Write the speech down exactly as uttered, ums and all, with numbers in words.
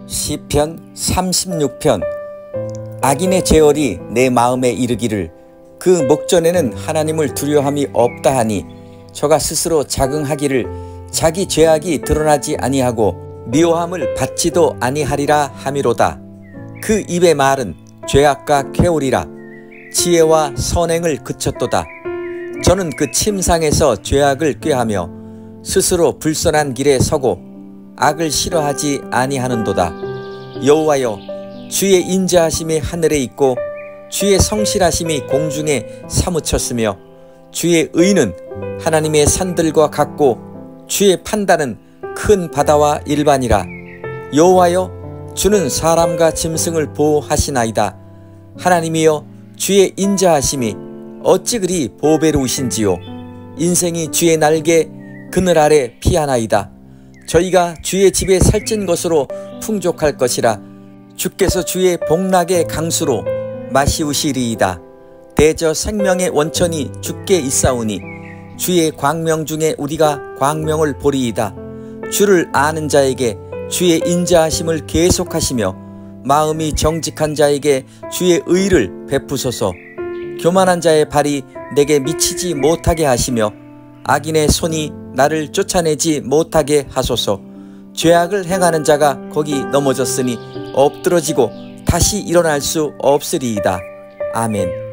시편 삼십육 편. 악인의 제얼이 내 마음에 이르기를 그 목전에는 하나님을 두려움이 없다 하니 저가 스스로 자긍하기를 자기 죄악이 드러나지 아니하고 미워함을 받지도 아니하리라 하미로다. 그 입의 말은 죄악과 쾌오리라. 지혜와 선행을 그쳤도다. 저는 그 침상에서 죄악을 꾀하며 스스로 불선한 길에 서고 악을 싫어하지 아니하는도다. 여호와여, 주의 인자하심이 하늘에 있고 주의 성실하심이 공중에 사무쳤으며 주의 의는 하나님의 산들과 같고 주의 판단은 큰 바다와 일반이라. 여호와여, 주는 사람과 짐승을 보호하시나이다. 하나님이여, 주의 인자하심이 어찌 그리 보배로우신지요. 인생이 주의 날개 그늘 아래 피하나이다. 저희가 주의 집에 살찐 것으로 풍족할 것이라. 주께서 주의 복락의 강수로 마시우시리이다. 대저 생명의 원천이 주께 있사오니 주의 광명 중에 우리가 광명을 보리이다. 주를 아는 자에게 주의 인자하심을 계속하시며 마음이 정직한 자에게 주의 의를 베푸소서. 교만한 자의 발이 내게 미치지 못하게 하시며 악인의 손이 나를 쫓아내지 못하게 하소서. 죄악을 행하는 자가 거기 넘어졌으니 엎드러지고 다시 일어날 수 없으리이다. 아멘.